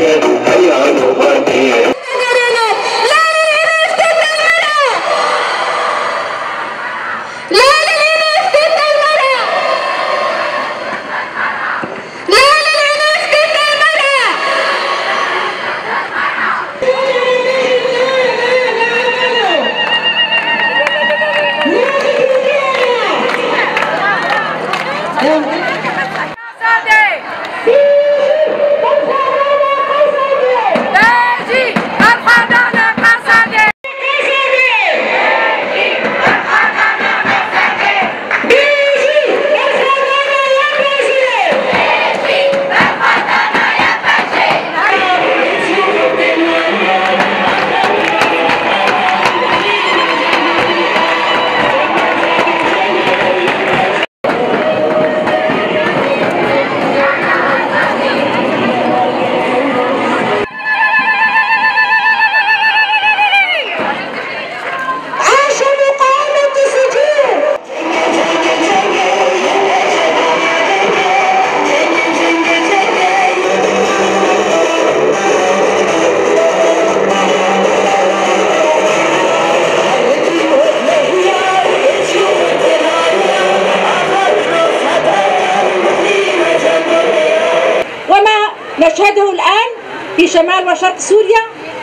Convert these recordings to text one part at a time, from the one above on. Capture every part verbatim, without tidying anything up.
نشهده الآن في شمال وشرق سوريا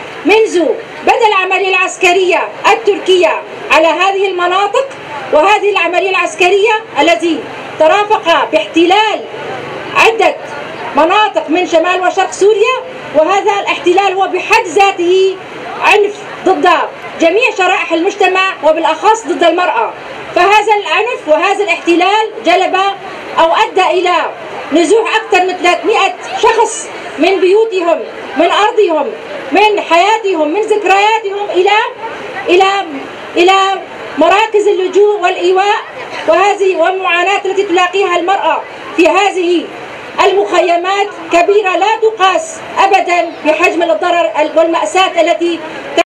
منذ بدء العملية العسكرية التركية على هذه المناطق، وهذه العملية العسكرية التي ترافق باحتلال عدة مناطق من شمال وشرق سوريا، وهذا الاحتلال هو بحد ذاته عنف ضد جميع شرائح المجتمع وبالأخص ضد المرأة. فهذا العنف وهذا الاحتلال جلب أو أدى إلى نزوح أكثر من ثلاثمئة شخص من بيوتهم، من أرضهم، من حياتهم، من ذكرياتهم إلى إلى إلى مراكز اللجوء والإيواء، وهذه والمعاناة التي تلاقيها المرأة في هذه المخيمات كبيرة لا تقاس أبدا بحجم الضرر والمأساة التي